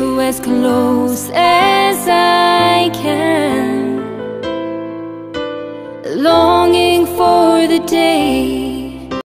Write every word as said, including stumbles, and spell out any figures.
you as close as I can, longing for the day